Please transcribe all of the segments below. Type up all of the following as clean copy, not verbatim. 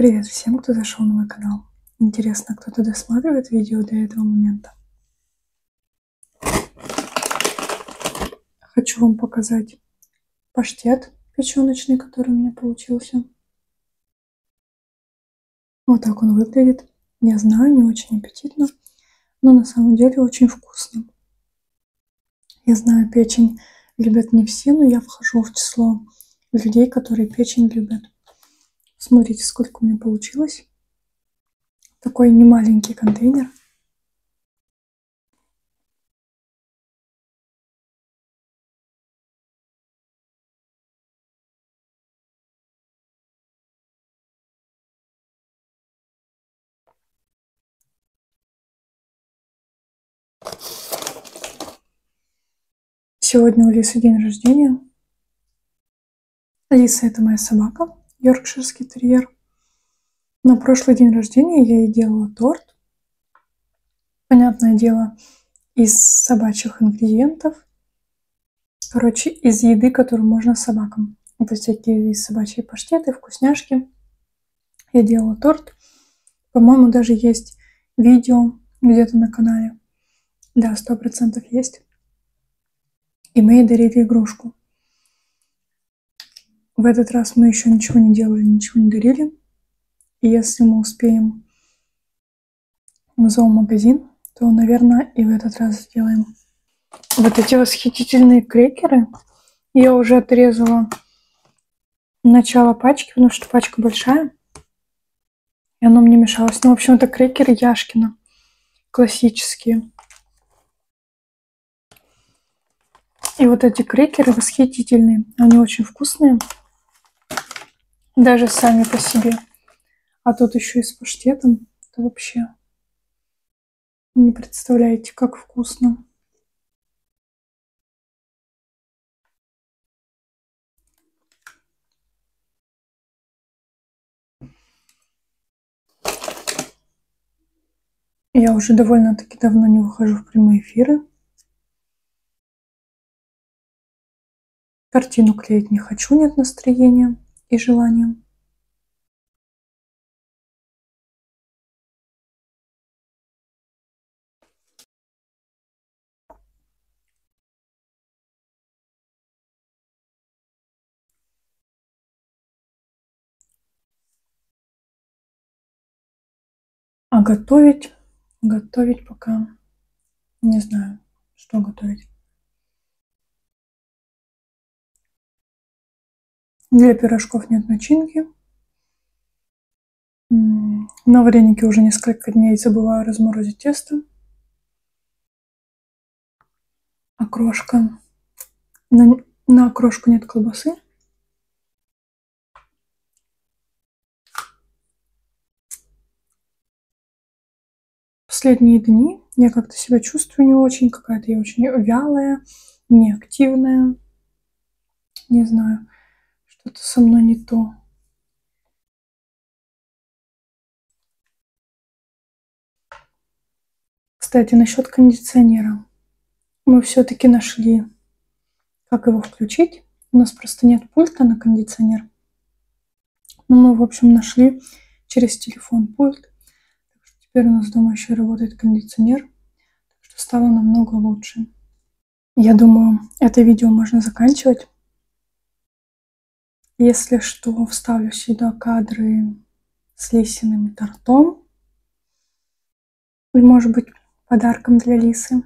Привет всем, кто зашел на мой канал. Интересно, кто-то досматривает видео до этого момента? Хочу вам показать паштет печеночный, который у меня получился. Вот так он выглядит. Я знаю, не очень аппетитно, но на самом деле очень вкусно. Я знаю, печень любят не все, но я вхожу в число людей, которые печень любят. Смотрите, сколько у меня получилось. Такой немаленький контейнер. Сегодня у Лисы день рождения. Лиса — это моя собака, йоркширский терьер. На прошлый день рождения я ей делала торт. Понятное дело, из собачьих ингредиентов. Короче, из еды, которую можно собакам. Это всякие собачьи паштеты, вкусняшки. Я делала торт. По-моему, даже есть видео где-то на канале. Да, 100% есть. И мы ей дарили игрушку. В этот раз мы еще ничего не делали, ничего не дарили. И если мы успеем в зоомагазин, то, наверное, и в этот раз сделаем. Вот эти восхитительные крекеры я уже отрезала начало пачки, потому что пачка большая, и оно мне мешалось. Ну, в общем, это крекеры Яшкино, классические. И вот эти крекеры восхитительные, они очень вкусные, даже сами по себе. А тут еще и с паштетом, это вообще не представляете, как вкусно. Я уже довольно-таки давно не выхожу в прямые эфиры. Картину клеить не хочу, нет настроения и желания. А готовить пока не знаю, что готовить. Для пирожков нет начинки. На вареники уже несколько дней забываю разморозить тесто. Окрошка. На окрошку нет колбасы. Последние дни я как-то себя чувствую не очень, какая-то я очень вялая, неактивная. Не знаю, что-то со мной не то. Кстати, насчет кондиционера. Мы все-таки нашли, как его включить. У нас просто нет пульта на кондиционер. Но мы, в общем, нашли через телефон пульт. Теперь у нас дома еще работает кондиционер, так что стало намного лучше. Я думаю, это видео можно заканчивать. Если что, вставлю сюда кадры с Лисиным тортом. И, может быть, подарком для Лисы.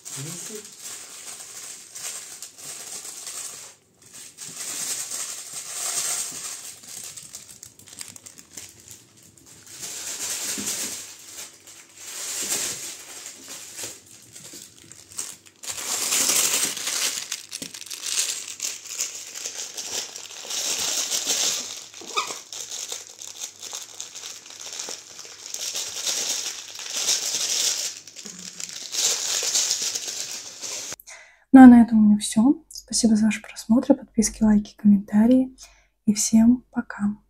Ну а на этом у меня все. Спасибо за ваш просмотр, подписки, лайки, комментарии. И всем пока!